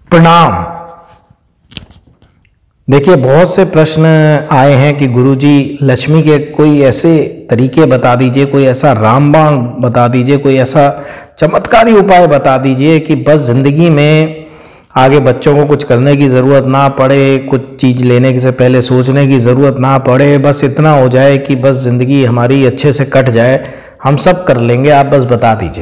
प्रणाम। देखिए, बहुत से प्रश्न आए हैं कि गुरुजी लक्ष्मी के कोई ऐसे तरीके बता दीजिए, कोई ऐसा रामबाण बता दीजिए, कोई ऐसा चमत्कारी उपाय बता दीजिए कि बस ज़िंदगी में आगे बच्चों को कुछ करने की ज़रूरत ना पड़े, कुछ चीज़ लेने से पहले सोचने की ज़रूरत ना पड़े, बस इतना हो जाए कि बस ज़िंदगी हमारी अच्छे से कट जाए, हम सब कर लेंगे, आप बस बता दीजिए।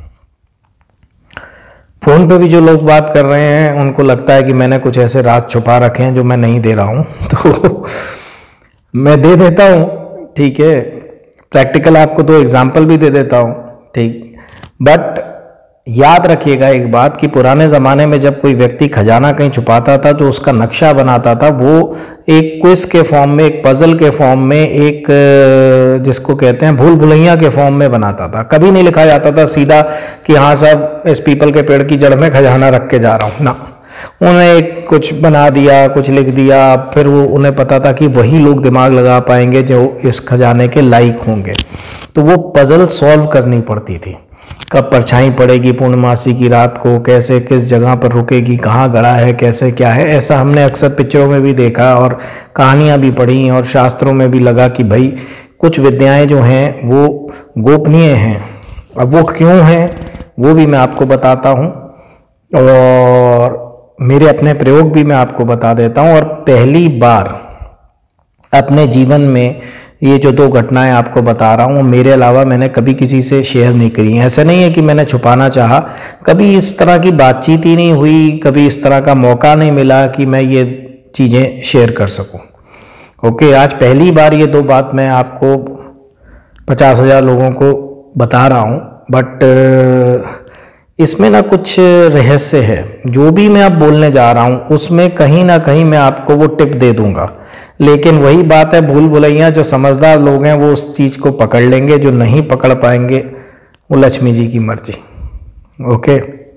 फ़ोन पे भी जो लोग बात कर रहे हैं उनको लगता है कि मैंने कुछ ऐसे राज छुपा रखे हैं जो मैं नहीं दे रहा हूँ, तो मैं दे देता हूँ, ठीक है। प्रैक्टिकल आपको दो एग्जाम्पल भी दे देता हूँ, ठीक। बट याद रखिएगा एक बात कि पुराने ज़माने में जब कोई व्यक्ति खजाना कहीं छुपाता था तो उसका नक्शा बनाता था, वो एक क्विज के फॉर्म में, एक पजल के फॉर्म में, एक जिसको कहते हैं भूल भुलैया के फॉर्म में बनाता था। कभी नहीं लिखा जाता था सीधा कि हाँ साहब इस पीपल के पेड़ की जड़ में खजाना रख के जा रहा हूँ, ना। उन्हें एक कुछ बना दिया, कुछ लिख दिया, फिर वो उन्हें पता था कि वही लोग दिमाग लगा पाएंगे जो इस खजाने के लायक होंगे, तो वो पजल सॉल्व करनी पड़ती थी। कब परछाई पड़ेगी पूर्णमासी की रात को, कैसे किस जगह पर रुकेगी, कहाँ गड़ा है, कैसे क्या है, ऐसा हमने अक्सर पिक्चरों में भी देखा और कहानियाँ भी पढ़ी और शास्त्रों में भी लगा कि भाई कुछ विद्याएं जो हैं वो गोपनीय हैं। अब वो क्यों हैं वो भी मैं आपको बताता हूँ और मेरे अपने प्रयोग भी मैं आपको बता देता हूँ। और पहली बार अपने जीवन में ये जो दो घटनाएं आपको बता रहा हूँ मेरे अलावा मैंने कभी किसी से शेयर नहीं करी हैं। ऐसा नहीं है कि मैंने छुपाना चाहा, कभी इस तरह की बातचीत ही नहीं हुई, कभी इस तरह का मौका नहीं मिला कि मैं ये चीज़ें शेयर कर सकूँ। ओके, आज पहली बार ये दो बात मैं आपको 50,000 लोगों को बता रहा हूँ, बट इसमें ना कुछ रहस्य है। जो भी मैं अब बोलने जा रहा हूँ उसमें कहीं ना कहीं मैं आपको वो टिप दे दूंगा, लेकिन वही बात है, भूल भुलैया जो समझदार लोग हैं वो उस चीज़ को पकड़ लेंगे, जो नहीं पकड़ पाएंगे वो लक्ष्मी जी की मर्जी। ओके,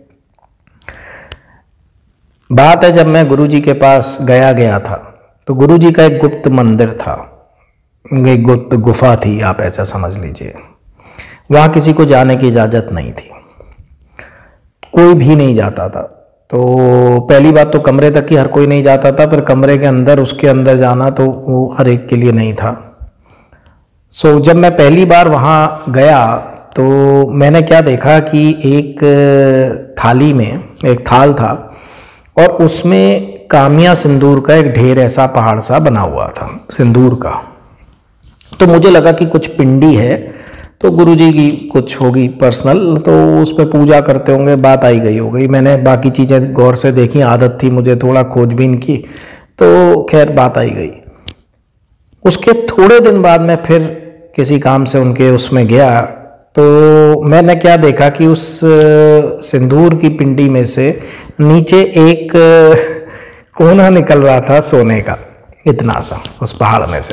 बात है जब मैं गुरु जी के पास गया था तो गुरु जी का एक गुप्त मंदिर था, एक गुप्त गुफा थी, आप ऐसा समझ लीजिए। वहाँ किसी को जाने की इजाज़त नहीं थी, कोई भी नहीं जाता था। तो पहली बात तो कमरे तक ही हर कोई नहीं जाता था, पर कमरे के अंदर, उसके अंदर जाना तो वो हर एक के लिए नहीं था। सो जब मैं पहली बार वहाँ गया तो मैंने क्या देखा कि एक थाली में एक थाल था और उसमें कामिया सिंदूर का एक ढेर ऐसा पहाड़ सा बना हुआ था सिंदूर का। तो मुझे लगा कि कुछ पिंडी है, तो गुरुजी की कुछ होगी पर्सनल, तो उस पर पूजा करते होंगे, बात आई गई हो गई। मैंने बाकी चीज़ें गौर से देखी, आदत थी मुझे थोड़ा खोजबीन की, तो खैर बात आई गई। उसके थोड़े दिन बाद मैं फिर किसी काम से उनके उसमें गया तो मैंने क्या देखा कि उस सिंदूर की पिंडी में से नीचे एक कोना निकल रहा था सोने का, इतना सा उस पहाड़ में से।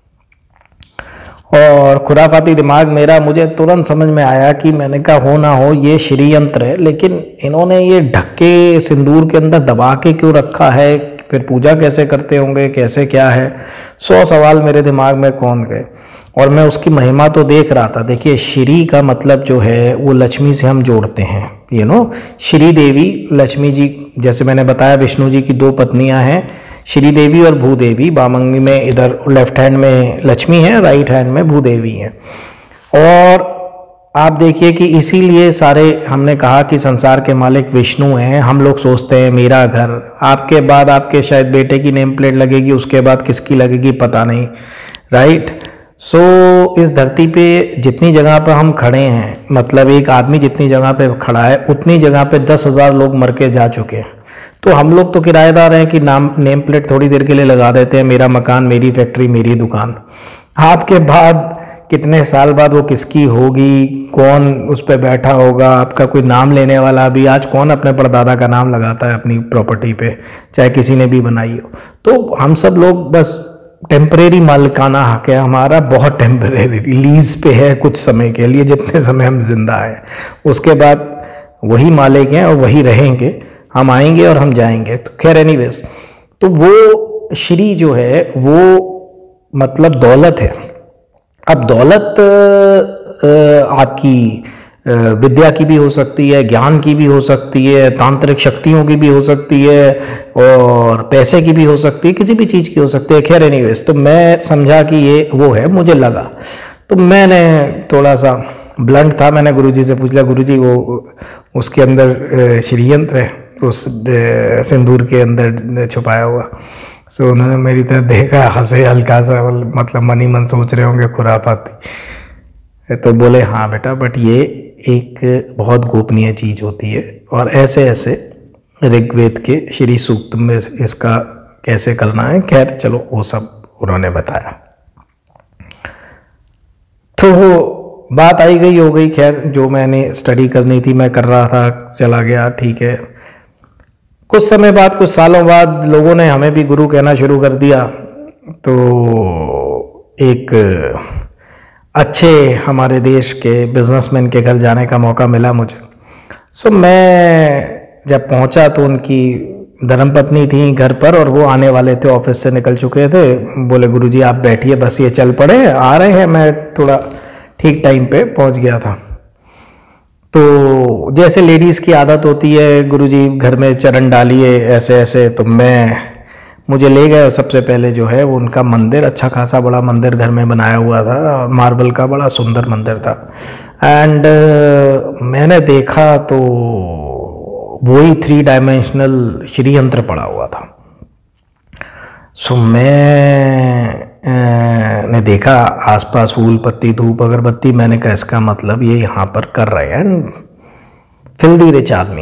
और खुराफाती दिमाग मेरा, मुझे तुरंत समझ में आया कि मैंने कहा हो ना हो ये श्रीयंत्र है, लेकिन इन्होंने ये ढक्के सिंदूर के अंदर दबा के क्यों रखा है, फिर पूजा कैसे करते होंगे, कैसे क्या है, 100 सवाल मेरे दिमाग में कौन गए। और मैं उसकी महिमा तो देख रहा था। देखिए, श्री का मतलब जो है वो लक्ष्मी से हम जोड़ते हैं, श्री देवी लक्ष्मी जी, जैसे मैंने बताया विष्णु जी की दो पत्नियां हैं, श्री देवी और भूदेवी। बामंगी में इधर लेफ्ट हैंड में लक्ष्मी है, राइट हैंड में भूदेवी है। और आप देखिए कि इसीलिए सारे हमने कहा कि संसार के मालिक विष्णु हैं। हम लोग सोचते हैं मेरा घर, आपके बाद आपके शायद बेटे की नेम प्लेट लगेगी, उसके बाद किसकी लगेगी पता नहीं, राइट। सो इस धरती पे जितनी जगह पर हम खड़े हैं, मतलब एक आदमी जितनी जगह पे खड़ा है उतनी जगह पे 10,000 लोग मर के जा चुके हैं। तो हम लोग तो किराएदार हैं कि नेम प्लेट थोड़ी देर के लिए लगा देते हैं, मेरा मकान, मेरी फैक्ट्री, मेरी दुकान। आपके बाद कितने साल बाद वो किसकी होगी, कौन उस पर बैठा होगा, आपका कोई नाम लेने वाला भी, आज कौन अपने परदादा का नाम लगाता है अपनी प्रॉपर्टी पे, चाहे किसी ने भी बनाई हो। तो हम सब लोग बस टेम्परेरी मालिकाना हक है हमारा, बहुत टेम्परेरी, लीज पे है कुछ समय के लिए, जितने समय हम जिंदा हैं। उसके बाद वही मालिक हैं और वही रहेंगे, हम आएंगे और हम जाएंगे। तो खैर एनीवेज, तो वो श्री जो है वो मतलब दौलत है। अब दौलत आपकी विद्या की भी हो सकती है, ज्ञान की भी हो सकती है, तांत्रिक शक्तियों की भी हो सकती है, और पैसे की भी हो सकती है, किसी भी चीज़ की हो सकती है। खैर एनीवेज, तो मैं समझा कि ये वो है, मुझे लगा। तो मैंने थोड़ा सा ब्लंट था, मैंने गुरुजी से पूछ लिया, गुरुजी वो उसके अंदर श्रीयंत्र है, उस सिंदूर के अंदर छुपाया हुआ। सो उन्होंने मेरी तरफ देखा, हंसे हल्का सा, मतलब मन ही मन सोच रहे होंगे खुरापाती। तो बोले हाँ बेटा, बट ये एक बहुत गोपनीय चीज़ होती है, और ऐसे ऐसे ऋग्वेद के श्री सूक्त में इसका कैसे करना है। खैर चलो वो सब उन्होंने बताया। तो बात आई गई हो गई। खैर जो मैंने स्टडी करनी थी मैं कर रहा था, चला गया, ठीक है। कुछ समय बाद, कुछ सालों बाद लोगों ने हमें भी गुरु कहना शुरू कर दिया। तो एक अच्छे हमारे देश के बिजनेसमैन के घर जाने का मौका मिला मुझे। सो मैं जब पहुंचा तो उनकी धर्मपत्नी थी घर पर, और वो आने वाले थे, ऑफिस से निकल चुके थे। बोले गुरुजी आप बैठिए, बस ये चल पड़े, आ रहे हैं। मैं थोड़ा ठीक टाइम पे पहुंच गया था। तो जैसे लेडीज़ की आदत होती है, गुरुजी घर में चरण डालिए ऐसे ऐसे, तो मुझे ले गए। सबसे पहले जो है वो उनका मंदिर, अच्छा खासा बड़ा मंदिर घर में बनाया हुआ था, और मार्बल का बड़ा सुंदर मंदिर था। एंड मैंने देखा तो वही 3 डायमेंशनल श्री यंत्र पड़ा हुआ था। सो मैंने देखा आसपास फूल पत्ती धूप अगरबत्ती। मैंने कहा इसका मतलब ये यहाँ पर कर रहे हैं फिल्दी रिच आदमी।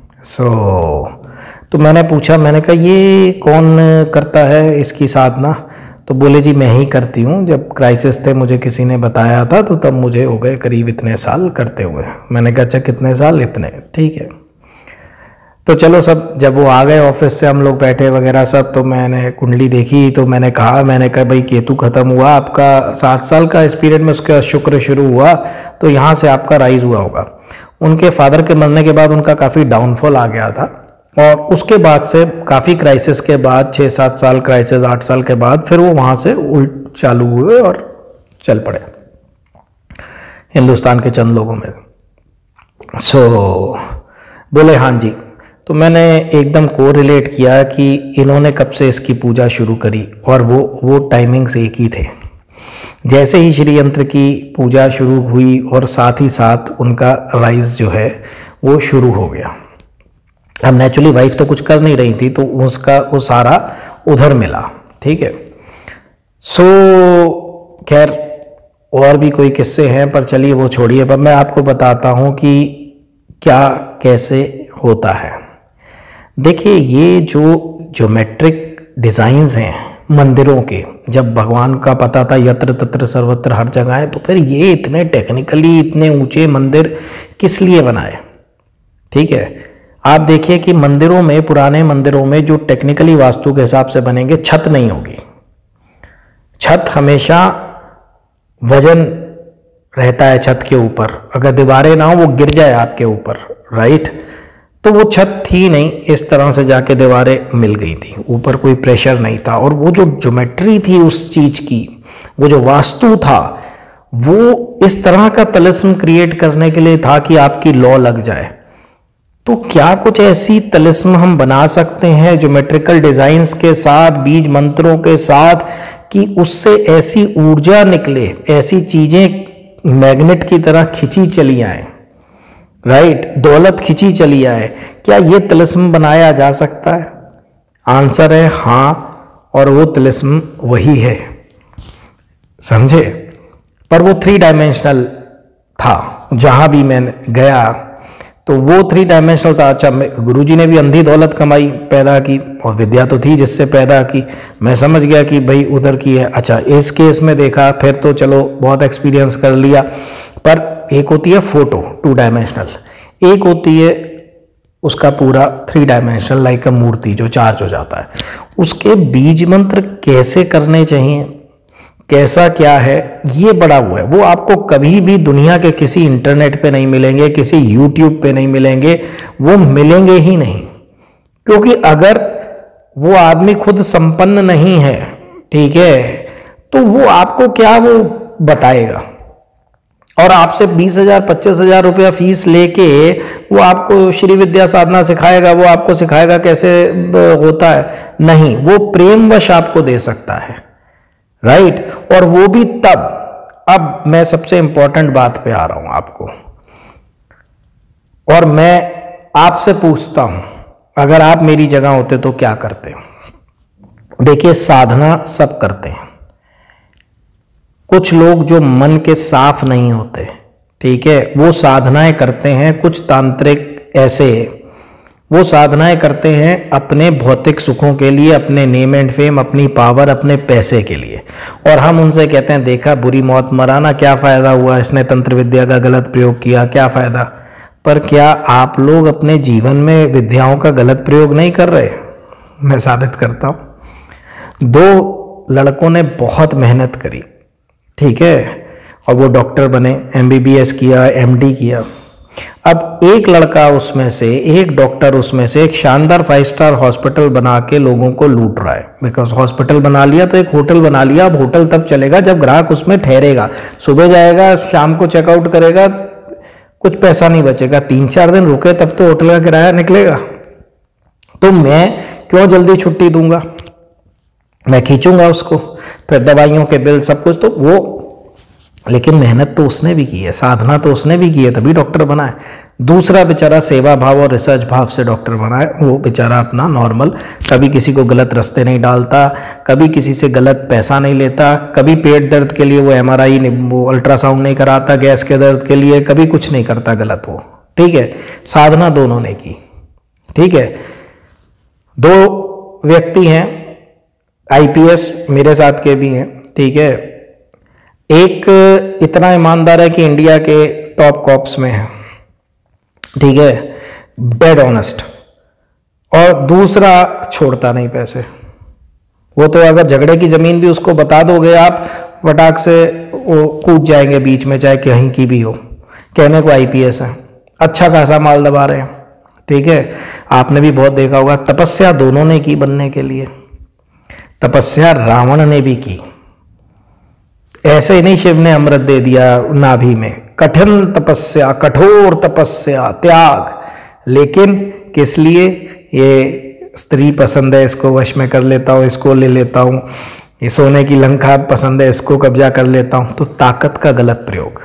तो मैंने पूछा, मैंने कहा ये कौन करता है इसकी साधना? तो बोले जी मैं ही करती हूँ, जब क्राइसिस थे मुझे किसी ने बताया था, तो तब मुझे हो गए करीब इतने साल करते हुए। मैंने कहा अच्छा कितने साल? इतने, ठीक है। तो चलो सब, जब वो आ गए ऑफिस से, हम लोग बैठे वगैरह सब, तो मैंने कुंडली देखी। तो मैंने कहा भाई केतु खत्म हुआ आपका 7 साल का, इस पीरियड में उसका शुक्र शुरू हुआ, तो यहाँ से आपका राइज हुआ होगा। उनके फादर के मरने के बाद उनका काफ़ी डाउनफॉल आ गया था, और उसके बाद से काफ़ी क्राइसिस के बाद 6-7 साल क्राइसिस, 8 साल के बाद फिर वो वहाँ से उल्ट चालू हुए और चल पड़े हिंदुस्तान के चंद लोगों में। बोले हाँ जी। तो मैंने एकदम को रिलेट किया कि इन्होंने कब से इसकी पूजा शुरू करी, और वो टाइमिंग्स एक ही थे। जैसे ही श्री यंत्र की पूजा शुरू हुई, और साथ ही साथ उनका राइज जो है वो शुरू हो गया। अब नेचुरली वाइफ तो कुछ कर नहीं रही थी, तो उसका वो सारा उधर मिला, ठीक है। खैर और भी कोई किस्से हैं, पर चलिए वो छोड़िए। पर मैं आपको बताता हूँ कि क्या कैसे होता है। देखिए ये जो ज्योमेट्रिक डिज़ाइंस हैं मंदिरों के, जब भगवान का पता था यत्र तत्र सर्वत्र हर जगह है, तो फिर ये इतने टेक्निकली इतने ऊंचे मंदिर किस लिए बनाए? ठीक है, आप देखिए कि मंदिरों में, पुराने मंदिरों में जो टेक्निकली वास्तु के हिसाब से बनेंगे, छत नहीं होगी। छत हमेशा वजन रहता है छत के ऊपर, अगर दीवारें ना हो वो गिर जाए आपके ऊपर, राइट। तो वो छत थी नहीं, इस तरह से जाके दीवारें मिल गई थी, ऊपर कोई प्रेशर नहीं था। और वो जो ज्योमेट्री थी उस चीज की, वो जो वास्तु था, वो इस तरह का तिलिस्म क्रिएट करने के लिए था कि आपकी लॉ लग जाए। तो क्या कुछ ऐसी तिलिस्म हम बना सकते हैं ज्योमेट्रिकल डिजाइन्स के साथ, बीज मंत्रों के साथ, कि उससे ऐसी ऊर्जा निकले, ऐसी चीजें मैग्नेट की तरह खिंची चली आए, राइट, दौलत खिंची चली आए? क्या ये तिलिस्म बनाया जा सकता है? आंसर है हाँ, और वो तिलिस्म वही है, समझे। पर वो 3 डायमेंशनल था। जहां भी मैं गया तो वो 3 डायमेंशनल था। अच्छा, गुरुजी ने भी अंधी दौलत कमाई, पैदा की, और विद्या तो थी जिससे पैदा की। मैं समझ गया कि भाई उधर की है। अच्छा, इस केस में देखा फिर तो चलो बहुत एक्सपीरियंस कर लिया। पर एक होती है फोटो 2 डायमेंशनल, एक होती है उसका पूरा 3 डायमेंशनल, लाइक अ मूर्ति जो चार्ज हो जाता है। उसके बीज मंत्र कैसे करने चाहिए, कैसा क्या है, ये बड़ा हुआ है। वो आपको कभी भी दुनिया के किसी इंटरनेट पे नहीं मिलेंगे, किसी यूट्यूब पे नहीं मिलेंगे, वो मिलेंगे ही नहीं। क्योंकि अगर वो आदमी खुद संपन्न नहीं है, ठीक है, तो वो आपको क्या वो बताएगा? और आपसे 20,000 25,000 रुपया फीस लेके वो आपको श्री विद्या साधना सिखाएगा, वो आपको सिखाएगा कैसे होता है? नहीं, वो प्रेमवश आपको दे सकता है, राइट? और वो भी तब। अब मैं सबसे इंपॉर्टेंट बात पे आ रहा हूं आपको, और मैं आपसे पूछता हूं, अगर आप मेरी जगह होते तो क्या करते? देखिए, साधना सब करते हैं। कुछ लोग जो मन के साफ नहीं होते, ठीक है, वो साधनाएं करते हैं। कुछ तांत्रिक ऐसे वो साधनाएं करते हैं अपने भौतिक सुखों के लिए, अपने नेम एंड फेम, अपनी पावर, अपने पैसे के लिए। और हम उनसे कहते हैं, देखा बुरी मौत मराना, क्या फायदा हुआ, इसने तंत्र विद्या का गलत प्रयोग किया, क्या फायदा? पर क्या आप लोग अपने जीवन में विद्याओं का गलत प्रयोग नहीं कर रहे? मैं साबित करता हूं। 2 लड़कों ने बहुत मेहनत करी, ठीक है, और वो डॉक्टर बने, MBBS किया, MD किया। अब एक लड़का उसमें से, एक डॉक्टर उसमें से एक शानदार 5 स्टार हॉस्पिटल बना के लोगों को लूट रहा है। बिकॉज हॉस्पिटल बना लिया तो एक होटल बना लिया। अब होटल तब चलेगा जब ग्राहक उसमें ठहरेगा, सुबह जाएगा, शाम को चेकआउट करेगा, कुछ पैसा नहीं बचेगा। 3-4 दिन रुके तब तो होटल का किराया निकलेगा। तो मैं क्यों जल्दी छुट्टी दूंगा? मैं खींचूंगा उसको, फिर दवाइयों के बिल, सब कुछ। तो वो, लेकिन मेहनत तो उसने भी की है, साधना तो उसने भी की है, तभी डॉक्टर बना है। दूसरा बेचारा सेवा भाव और रिसर्च भाव से डॉक्टर बना है। वो बेचारा अपना नॉर्मल, कभी किसी को गलत रास्ते नहीं डालता, कभी किसी से गलत पैसा नहीं लेता, कभी पेट दर्द के लिए वो MRI वो अल्ट्रासाउंड नहीं कराता, गैस के दर्द के लिए कभी कुछ नहीं करता गलत वो, ठीक है। साधना दोनों ने की, ठीक है। 2 व्यक्ति हैं IPS मेरे साथ के भी हैं, ठीक है। एक इतना ईमानदार है कि इंडिया के टॉप कॉप्स में है, ठीक है, डेड ऑनेस्ट। और दूसरा छोड़ता नहीं पैसे। वो तो अगर झगड़े की जमीन भी उसको बता दोगे आप, फटाक से वो कूद जाएंगे बीच में, चाहे कहीं की भी हो। कहने को IPS है, अच्छा खासा माल दबा रहे हैं, ठीक है। आपने भी बहुत देखा होगा, तपस्या दोनों ने की बनने के लिए। तपस्या रावण ने भी की, ऐसे ही नहीं शिव ने अमृत दे दिया नाभि में। कठिन तपस्या, कठोर तपस्या, त्याग। लेकिन किस लिए? ये स्त्री पसंद है, इसको वश में कर लेता हूँ, इसको ले लेता हूँ, ये सोने की लंका पसंद है, इसको कब्जा कर लेता हूँ। तो ताकत का गलत प्रयोग।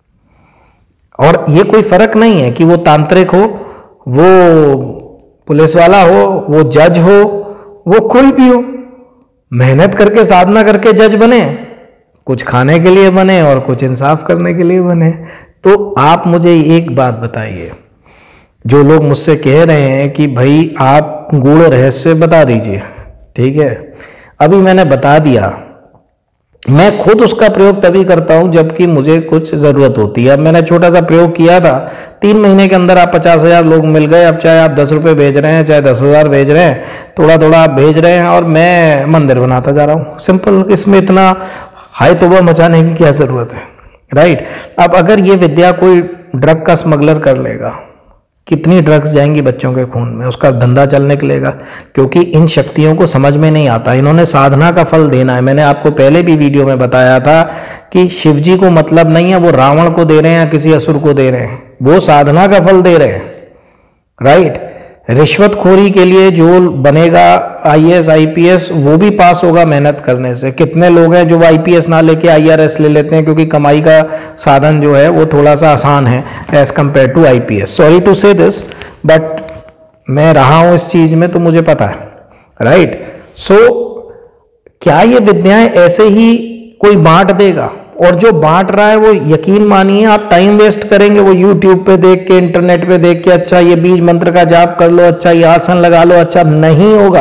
और ये कोई फर्क नहीं है कि वो तांत्रिक हो, वो पुलिस वाला हो, वो जज हो, वो कोई भी हो। मेहनत करके साधना करके जज बने, कुछ खाने के लिए बने और कुछ इंसाफ करने के लिए बने। तो आप मुझे एक बात बताइए, जो लोग मुझसे कह रहे हैं कि भाई आप गूढ़ रहस्य बता दीजिए, ठीक है, अभी मैंने बता दिया। मैं खुद उसका प्रयोग तभी करता हूं जबकि मुझे कुछ जरूरत होती है। अब मैंने छोटा सा प्रयोग किया था, 3 महीने के अंदर आप 50,000 लोग मिल गए। अब चाहे आप 10 रुपये भेज रहे हैं, चाहे 10,000 भेज रहे हैं, थोड़ा थोड़ा आप भेज रहे हैं और मैं मंदिर बनाता जा रहा हूँ। सिंपल, इसमें इतना हाई तौबा मचाने की क्या जरूरत है, राइट। अब अगर ये विद्या कोई ड्रग का स्मगलर कर लेगा, कितनी ड्रग्स जाएंगी बच्चों के खून में, उसका धंधा चल निकलेगा। क्योंकि इन शक्तियों को समझ में नहीं आता, इन्होंने साधना का फल देना है। मैंने आपको पहले भी वीडियो में बताया था कि शिव जी को मतलब नहीं है वो रावण को दे रहे हैं या किसी असुर को दे रहे हैं, वो साधना का फल दे रहे हैं, राइट। रिश्वतखोरी के लिए जो बनेगा IAS IPS, वो भी पास होगा मेहनत करने से। कितने लोग हैं जो IPS ना लेके IRS ले लेते हैं, क्योंकि कमाई का साधन जो है वो थोड़ा सा आसान है as compare to IPS। Sorry to say this, but मैं रहा हूं इस चीज में तो मुझे पता है, राइट। सो क्या ये विद्याएं ऐसे ही कोई बांट देगा? और जो बांट रहा है वो, यकीन मानिए आप टाइम वेस्ट करेंगे वो YouTube पे देख के, इंटरनेट पे देख के, अच्छा ये बीज मंत्र का जाप कर लो, अच्छा ये आसन लगा लो, अच्छा नहीं होगा।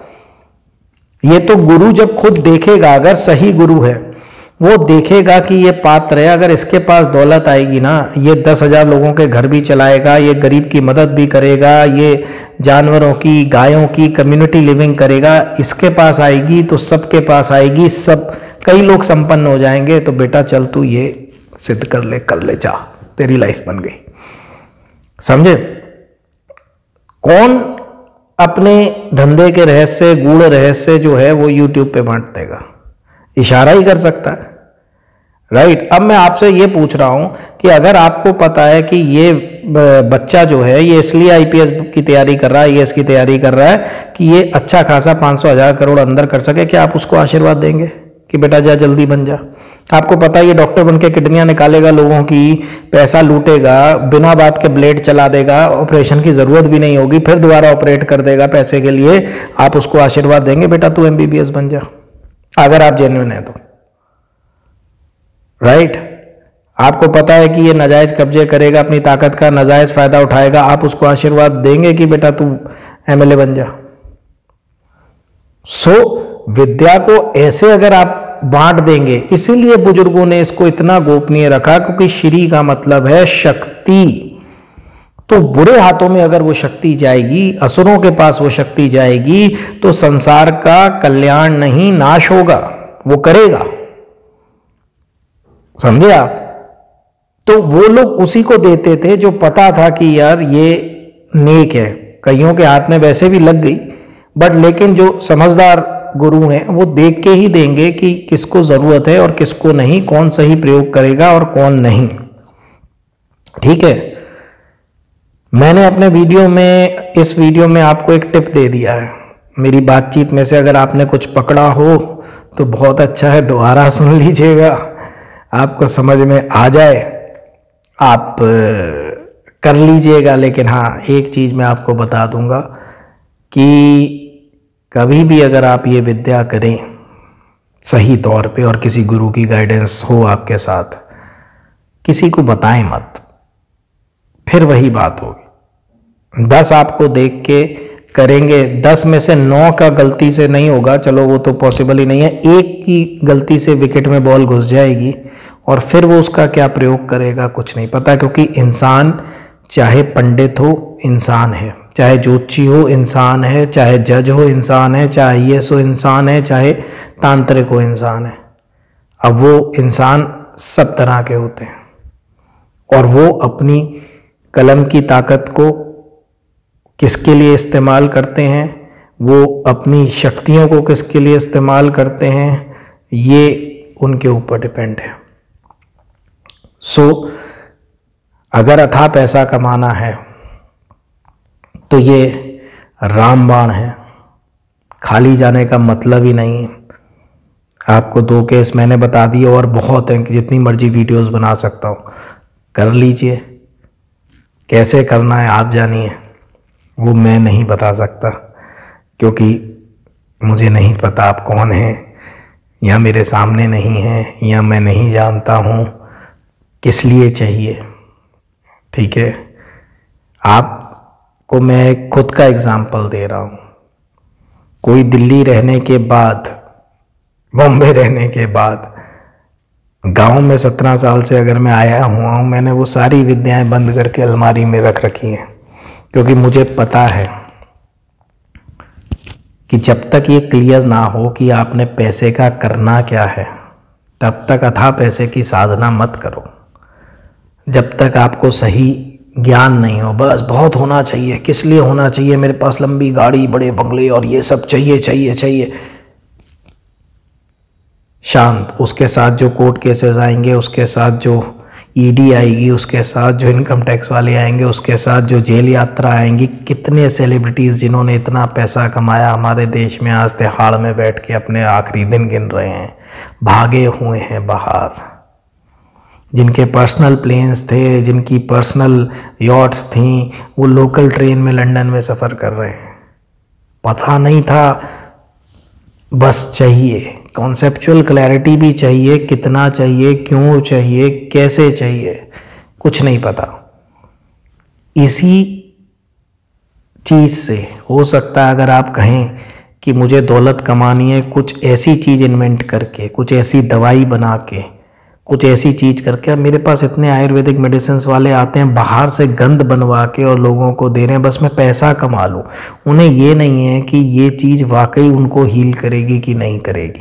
ये तो गुरु जब खुद देखेगा, अगर सही गुरु है, वो देखेगा कि ये पात्र है, अगर इसके पास दौलत आएगी ना, ये 10,000 लोगों के घर भी चलाएगा, ये गरीब की मदद भी करेगा, ये जानवरों की, गायों की कम्युनिटी लिविंग करेगा, इसके पास आएगी तो सबके पास आएगी, सब कई लोग संपन्न हो जाएंगे। तो बेटा चल तू ये सिद्ध कर ले जा, तेरी लाइफ बन गई। समझे? कौन अपने धंधे के रहस्य, गूढ़ रहस्य जो है वो YouTube पे बांट देगा? इशारा ही कर सकता है, राइट। अब मैं आपसे ये पूछ रहा हूं कि अगर आपको पता है कि ये बच्चा जो है ये इसलिए आईपीएस की तैयारी कर रहा है, आईएएस की तैयारी कर रहा है कि ये अच्छा खासा 500 1000 करोड़ अंदर कर सके, क्या आप उसको आशीर्वाद देंगे कि बेटा जा जल्दी बन जा? आपको पता है ये डॉक्टर बन के किडनियां निकालेगा लोगों की, पैसा लूटेगा, बिना बात के ब्लेड चला देगा, ऑपरेशन की जरूरत भी नहीं होगी, फिर दोबारा ऑपरेट कर देगा पैसे के लिए, आप उसको आशीर्वाद देंगे बेटा तू एमबीबीएस बन जा, अगर आप जेन्युइन है तो? राइट। आपको पता है कि ये नाजायज कब्जे करेगा, अपनी ताकत का नाजायज फायदा उठाएगा, आप उसको आशीर्वाद देंगे कि बेटा तू एमएलए बन जा? सो विद्या को ऐसे अगर आप बांट देंगे, इसीलिए बुजुर्गों ने इसको इतना गोपनीय रखा, क्योंकि श्री का मतलब है शक्ति। तो बुरे हाथों में अगर वो शक्ति जाएगी, असुरों के पास वो शक्ति जाएगी, तो संसार का कल्याण नहीं नाश होगा, वो करेगा। समझे आप? तो वो लोग उसी को देते थे जो पता था कि यार ये नेक है। कईयों के हाथ में वैसे भी लग गई, बट लेकिन जो समझदार गुरु हैं वो देख के ही देंगे कि किसको जरूरत है और किसको नहीं, कौन सही प्रयोग करेगा और कौन नहीं। ठीक है। मैंने अपने वीडियो में, इस वीडियो में आपको एक टिप दे दिया है। मेरी बातचीत में से अगर आपने कुछ पकड़ा हो तो बहुत अच्छा है, दोबारा सुन लीजिएगा, आपको समझ में आ जाए आप कर लीजिएगा। लेकिन हाँ, एक चीज मैं आपको बता दूंगा कि कभी भी अगर आप ये विद्या करें सही तौर पे और किसी गुरु की गाइडेंस हो आपके साथ, किसी को बताएं मत, फिर वही बात होगी। 10 आपको देख के करेंगे, 10 में से 9 का गलती से नहीं होगा, चलो वो तो पॉसिबल ही नहीं है, एक की गलती से विकेट में बॉल घुस जाएगी और फिर वो उसका क्या प्रयोग करेगा कुछ नहीं पता। क्योंकि इंसान चाहे पंडित हो इंसान है, चाहे ज्योतिषी हो इंसान है, चाहे जज हो इंसान है, चाहे आईएएस हो इंसान है, चाहे तांत्रिक हो इंसान है। अब वो इंसान सब तरह के होते हैं और वो अपनी कलम की ताकत को किसके लिए इस्तेमाल करते हैं, वो अपनी शक्तियों को किसके लिए इस्तेमाल करते हैं, ये उनके ऊपर डिपेंड है। सो अगर अथाह पैसा कमाना है तो ये रामबाण है, खाली जाने का मतलब ही नहीं है। आपको 2 केस मैंने बता दिए और बहुत हैं कि जितनी मर्जी वीडियोस बना सकता हूँ, कर लीजिए। कैसे करना है आप जानिए, वो मैं नहीं बता सकता, क्योंकि मुझे नहीं पता आप कौन हैं, या मेरे सामने नहीं हैं, या मैं नहीं जानता हूँ किस लिए चाहिए। ठीक है। आपको मैं खुद का एग्जाम्पल दे रहा हूँ। कोई दिल्ली रहने के बाद, बॉम्बे रहने के बाद, गांव में 17 साल से अगर मैं आया हुआ हूँ, मैंने वो सारी विद्याएं बंद करके अलमारी में रख रखी हैं, क्योंकि मुझे पता है कि जब तक ये क्लियर ना हो कि आपने पैसे का करना क्या है, तब तक अथाह पैसे की साधना मत करो। जब तक आपको सही ज्ञान नहीं हो, बस बहुत होना चाहिए, किस लिए होना चाहिए, मेरे पास लंबी गाड़ी, बड़े बंगले और ये सब चाहिए चाहिए चाहिए, शांत। उसके साथ जो कोर्ट केसेस आएंगे, उसके साथ जो ईडी आएगी, उसके साथ जो इनकम टैक्स वाले आएंगे, उसके साथ जो जेल यात्रा आएंगी। कितने सेलिब्रिटीज़ जिन्होंने इतना पैसा कमाया हमारे देश में, आज तिहाड़ में बैठ के अपने आखिरी दिन गिन रहे हैं, भागे हुए हैं बाहर। जिनके पर्सनल प्लेन्स थे, जिनकी पर्सनल यॉट्स थी, वो लोकल ट्रेन में लंदन में सफ़र कर रहे हैं। पता नहीं था, बस चाहिए कॉन्सेप्चुअल क्लैरिटी भी चाहिए, कितना चाहिए, क्यों चाहिए, कैसे चाहिए, कुछ नहीं पता। इसी चीज़ से हो सकता है अगर आप कहें कि मुझे दौलत कमानी है, कुछ ऐसी चीज़ इन्वेंट करके, कुछ ऐसी दवाई बना के, कुछ ऐसी चीज़ करके। अब मेरे पास इतने आयुर्वेदिक मेडिसिन वाले आते हैं बाहर से गंद बनवा के और लोगों को दे रहे हैं, बस मैं पैसा कमा लूँ। उन्हें ये नहीं है कि ये चीज़ वाकई उनको हील करेगी कि नहीं करेगी।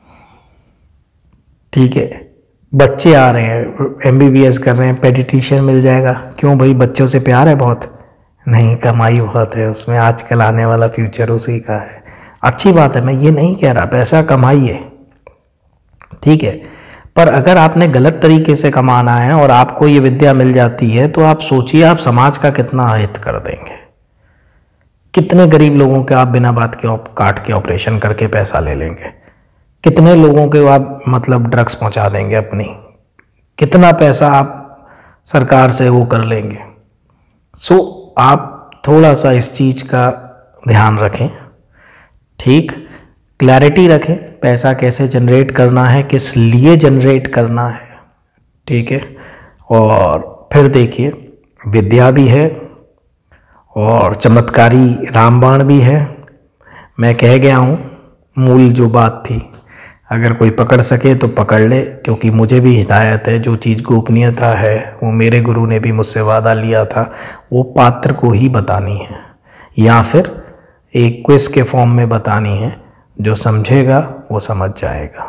ठीक है। बच्चे आ रहे हैं, एमबीबीएस कर रहे हैं, पेडिट्रिशियन मिल जाएगा। क्यों भाई, बच्चों से प्यार है बहुत? नहीं, कमाई बहुत है उसमें, आजकल आने वाला फ्यूचर उसी का है। अच्छी बात है, मैं ये नहीं कह रहा, पैसा कमाइए, ठीक है, पर अगर आपने गलत तरीके से कमाना है और आपको ये विद्या मिल जाती है तो आप सोचिए आप समाज का कितना हित कर देंगे। कितने गरीब लोगों के आप बिना बात के काट के ऑपरेशन करके पैसा ले लेंगे, कितने लोगों के आप मतलब ड्रग्स पहुंचा देंगे अपनी, कितना पैसा आप सरकार से वो कर लेंगे। सो आप थोड़ा सा इस चीज़ का ध्यान रखें, ठीक, क्लैरिटी रखें, पैसा कैसे जनरेट करना है, किस लिए जनरेट करना है, ठीक है। और फिर देखिए विद्या भी है और चमत्कारी रामबाण भी है। मैं कह गया हूँ, मूल जो बात थी अगर कोई पकड़ सके तो पकड़ ले, क्योंकि मुझे भी हिदायत है, जो चीज़ गोपनीयता है वो मेरे गुरु ने भी मुझसे वादा लिया था, वो पात्र को ही बतानी है या फिर एक क्विज के फॉर्म में बतानी है। जो समझेगा वो समझ जाएगा,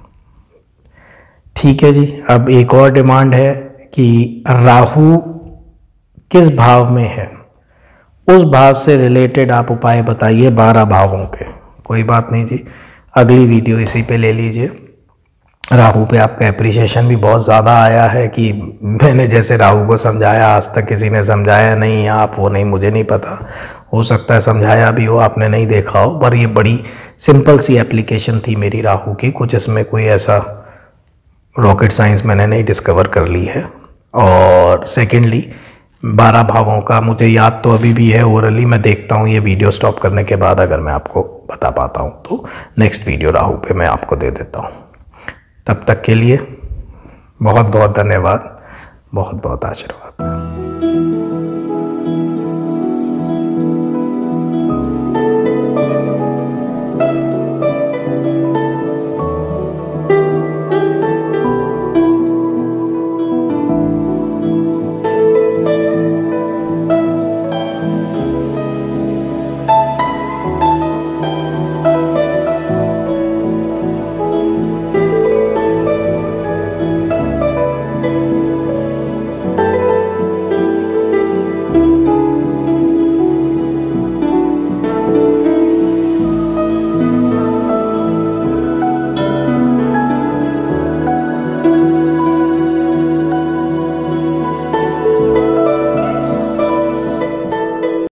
ठीक है जी। अब एक और डिमांड है कि राहु किस भाव में है, उस भाव से रिलेटेड आप उपाय बताइए 12 भावों के। कोई बात नहीं जी, अगली वीडियो इसी पे ले लीजिए। राहु पे आपका एप्रिसिएशन भी बहुत ज़्यादा आया है कि मैंने जैसे राहु को समझाया आज तक किसी ने समझाया नहीं, आप वो नहीं, मुझे नहीं पता, हो सकता है समझाया भी हो, आपने नहीं देखा हो, पर ये बड़ी सिंपल सी एप्लीकेशन थी मेरी राहु की, कुछ इसमें कोई ऐसा रॉकेट साइंस मैंने नहीं डिस्कवर कर ली है। और सेकेंडली 12 भावों का मुझे याद तो अभी भी है ओरली, मैं देखता हूँ ये वीडियो स्टॉप करने के बाद अगर मैं आपको बता पाता हूँ तो नेक्स्ट वीडियो राहु पे मैं आपको दे देता हूँ। तब तक के लिए बहुत बहुत धन्यवाद, बहुत बहुत आशीर्वाद।